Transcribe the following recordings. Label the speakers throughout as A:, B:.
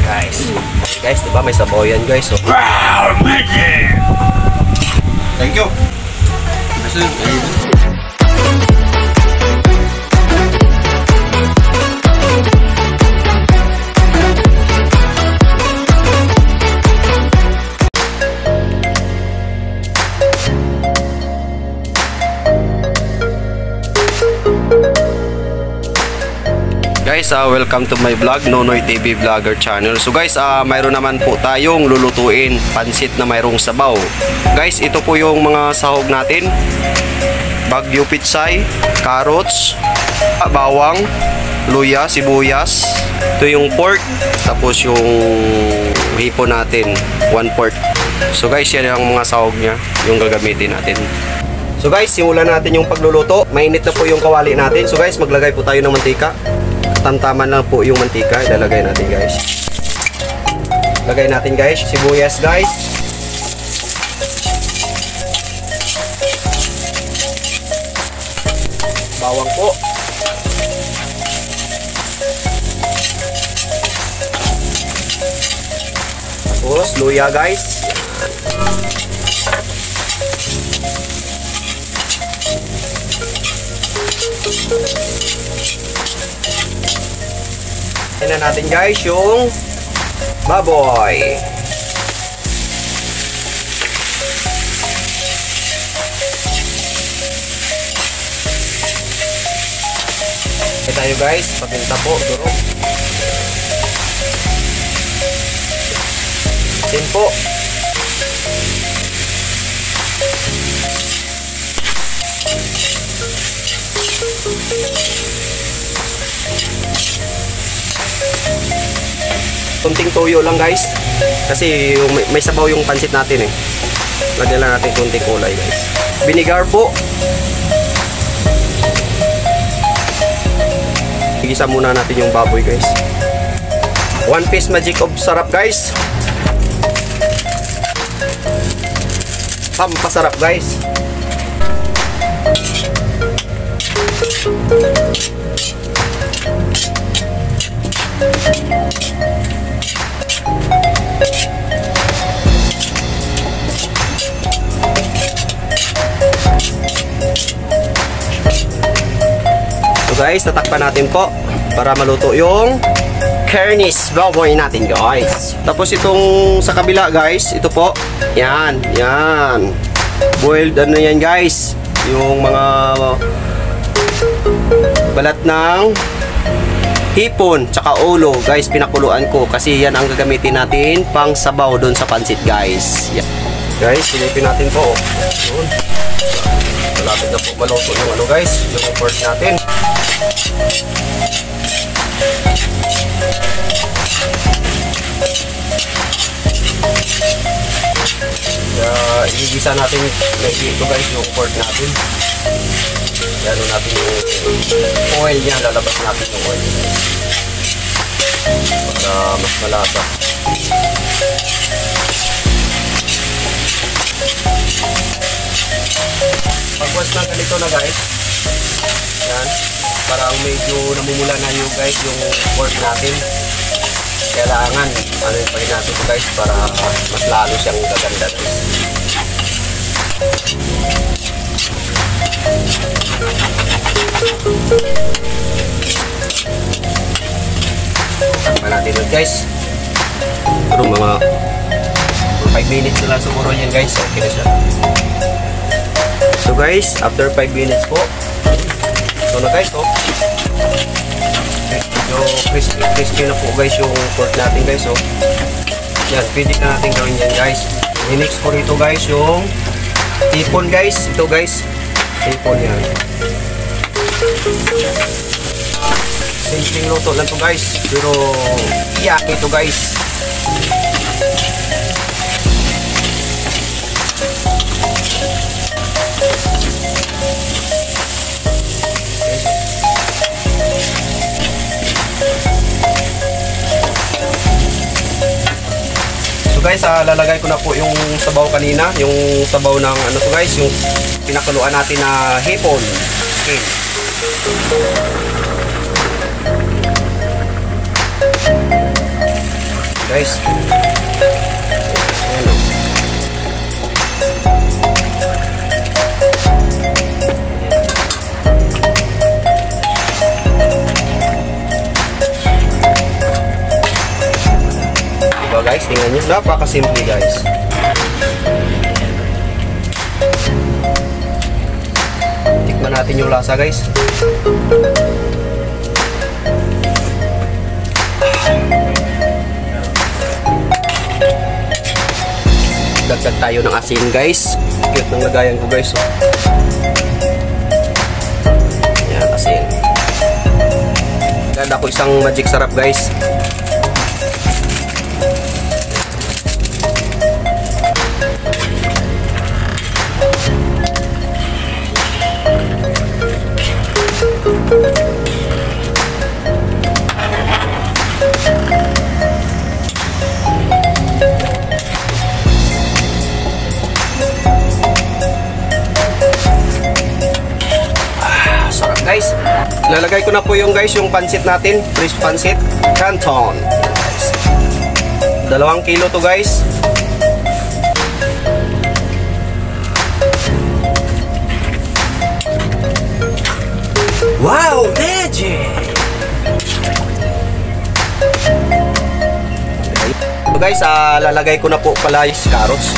A: Guys, diba may sabaw yan guys. So,
B: wow, magic! Thank you.
A: guys, welcome to my vlog, Nonoy TV Vlogger Channel. So guys, mayroon naman po tayong lulutuin, pansit na mayroong sabaw. Guys, ito po yung mga sahog natin. Bagyo pitsay, carrots, bawang, luya, sibuyas. Ito yung pork, tapos yung hipon natin, 1/4. So guys, yan ang mga sahog niya, yung gagamitin natin. So guys, simulan natin yung pagluluto. Mainit na po yung kawali natin. So guys, maglagay po tayo ng mantika. Tamtaman lang po yung mantika, ilalagay natin guys. Lagay natin guys, sibuyas guys. Bawang po. Tapos luya guys. Yan na natin guys yung baboy. Okay tayo guys, patinta po, durog. Din po. Kunting toyo lang guys, kasi may sabaw yung pansit natin eh. Lagyan lang natin kunting kulay guys. Vinegar po. Igisa muna natin yung baboy guys. 1 piece magic of sarap guys. Pampasarap guys. So guys, tatakpan natin po para maluto yung Kernis baboy natin guys. Tapos itong sa kabila guys, ito po. Yan, yan. Boiled ano yan guys. Yung mga balat ng hipon tsaka ulo guys, pinakuluan ko kasi yan ang gagamitin natin pang sabaw doon sa pansit guys. Yan. Guys, silipin natin po. Yun. Malapit na po maluto yung ano guys, yung pork natin. Igisa natin dito guys yung pork natin. Lalo natin yung oil niya, lalabas natin yung oil para mas malasa. Pagwas ng ganito na guys, yan, parang medyo namumula na yung guys yung pork natin. Kailangan ano yung pagin natin ito guys para mas lalo siyang gaganda guys. Takpan natin ito guys. Pero mga 5 minutes na lang siguro yan guys. Okay na siya. So guys, after 5 minutes po, ito na guys oh. Medyo crispy na po guys yung pork natin guys oh. Yan, pwede na natin gawin yan guys. I-mix ko rito guys yung hipon guys. Ito guys, hipon yan. Simpleng luto lang to guys, pero iyak ito guys. So guys, lalagay ko na po yung sabaw kanina, yung sabaw ng ano to guys, yung pinakuluan natin na hipon. Okay. guys. Ayan o. Diba guys, tingnan nyo. Napakasimple guys. Tikman natin yung lasa guys. Dagdag tayo ng asin guys. Cute ng lagayan ko guys. Yan, asin. Ganda ko isang magic sarap guys. Guys, lalagay ko na po yung guys yung pancit natin, fresh pancit canton. Guys, 2 kilo to guys. Wow, legend. So guys, lalagay ko na po pala yung carrots.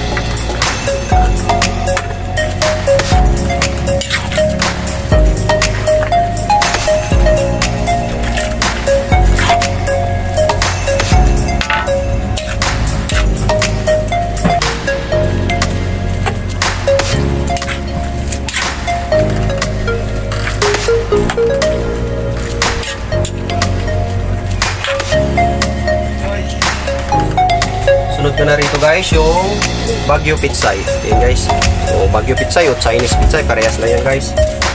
A: Sunod ko na rito guys yung Baguio Pitsay. Ayan guys. So Baguio Pitsay o Chinese Pitsay, parehas na yan guys.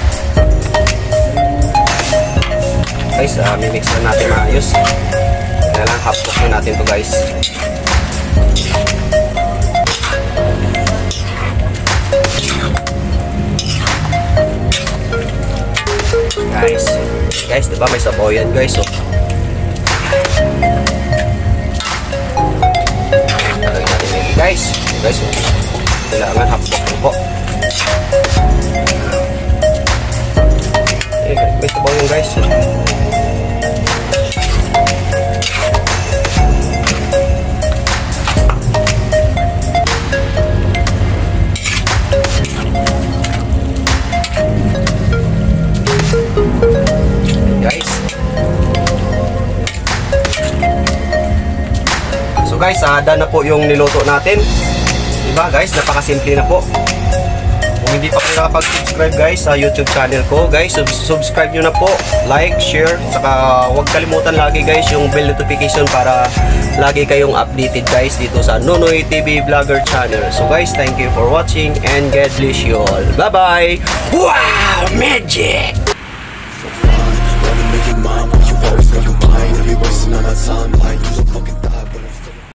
A: Guys, mimix na natin maayos. Kaya lang half cook na natin to guys. Guys, diba may sabaw yan guys. So lagyan natin maybe guys. Guys, so kailangan half cook po. May sabaw yan guys. Guys, done na po yung niluto natin. Diba guys, napakasimple na po. Kung hindi pa kayo nakapag-subscribe guys sa YouTube channel ko, guys, subscribe nyo na po, like, share, saka huwag kalimutan lagi guys yung bell notification para lagi kayong updated guys dito sa Nonoy TV Vlogger channel. So guys, thank you for watching and God bless you all. Bye bye. Wow, magic. Wasting all that time like